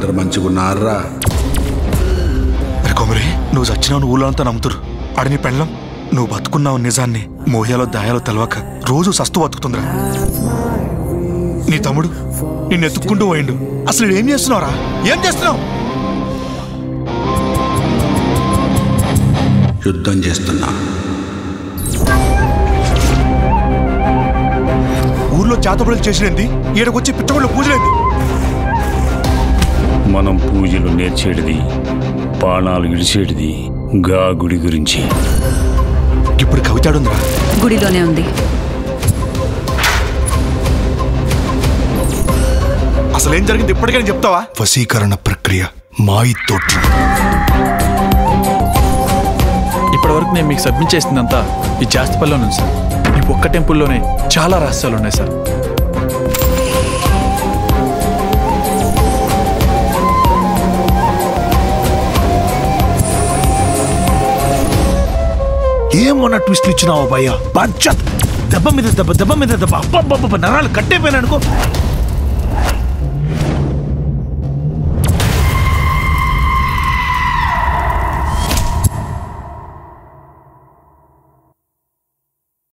అందరు మంచిగున్నారా? కొమరి, నువ్వు చచ్చినావు ఊళ్ళో అంతా నమ్ముతురు. అడిని పెళ్ళం నువ్వు బతుకున్నావు నిజాన్ని మోయాలో దాయాలో తెలవక రోజు సస్తు బతుకుతుందిరా. నీ తమ్ముడు నిన్ను ఎత్తుక్కుంటూ పోయిండు. అసలు ఏం చేస్తున్నావురా? ఏం చేస్తున్నావు? యుద్ధం చేస్తున్నా. ఊర్లో చేతబడులు చేసినది, ఈడకొచ్చి పిచ్చబడులు పూజలేంది? మనం పూజలు నేర్చేటిది, బాణాలు ఇడిచేటిది గా గుడి గురించి. ఇప్పుడు కవితాడుందిరా? గుడిలోనే ఉంది. అసలేం జరిగింది ఇప్పటికైనా చెప్తావా? వశీకరణ ప్రక్రియ మాయితోటి. ఇప్పటి వరకు నేను మీకు సబ్మిట్ చేసిందంతా ఈ జాస్తిపల్లిలో ఉంది సార్. ఈ ఒక్క టెంపుల్లోనే చాలా రహస్యాలు ఉన్నాయి సార్. ఏమన్నా ట్విస్ట్లు ఇచ్చినావా భయ్యా? దెబ్బ మీద దెబ్బ, దెబ్బ మీద దెబ్బ, అబ్బబ్బబ్బ, నరాలు కట్టేపోయినా అనుకో.